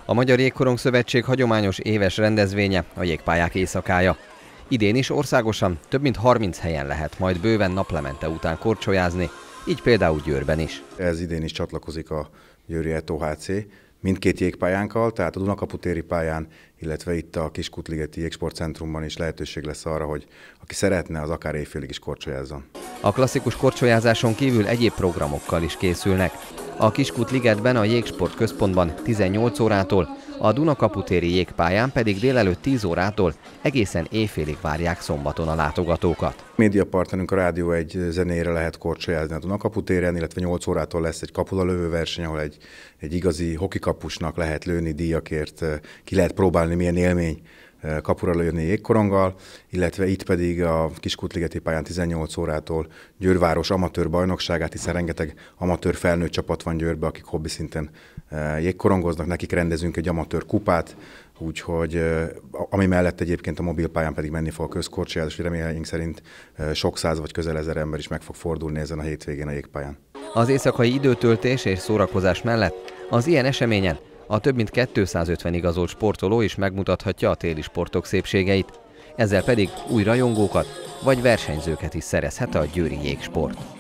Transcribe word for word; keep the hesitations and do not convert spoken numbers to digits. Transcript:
A Magyar Jégkorong Szövetség hagyományos éves rendezvénye a jégpályák éjszakája. Idén is országosan több mint harminc helyen lehet majd bőven naplemente után korcsolyázni, így például Győrben is. Ez idén is csatlakozik a győri e té o há cé mindkét jégpályánkkal, tehát a Dunakaputéri pályán, illetve itt a Kiskutligeti Jégsportcentrumban is lehetőség lesz arra, hogy aki szeretne, az akár éjfélig is korcsolyázzon. A klasszikus korcsolyázáson kívül egyéb programokkal is készülnek. A Kiskutligetben a Jégsport Központban tizennyolc órától, a Dunakaputéri jégpályán pedig délelőtt tíz órától egészen éjfélig várják szombaton a látogatókat. Médiapartnerünk a Rádió egy zenére lehet korcsolyázni a Dunakaputéren, illetve nyolc órától lesz egy kapulalövő verseny, ahol egy, egy igazi hokikapusnak lehet lőni díjakért, ki lehet próbálni, milyen élmény kapura lőni jégkoronggal, illetve itt pedig a Kiskutligeti pályán tizennyolc órától Győrváros amatőr bajnokságát, hiszen rengeteg amatőr felnőtt csapat van Győrbe, akik hobbi szinten jégkorongoznak, nekik rendezünk egy amatőr kupát, úgyhogy ami mellett egyébként a mobilpályán pedig menni fog a közkorcsolyázás, és reményeink szerint sok száz vagy közel ezer ember is meg fog fordulni ezen a hétvégén a jégpályán. Az éjszakai időtöltés és szórakozás mellett az ilyen eseményen a több mint kétszázötven igazolt sportoló is megmutathatja a téli sportok szépségeit, ezzel pedig új rajongókat vagy versenyzőket is szerezhet a győri jégsport.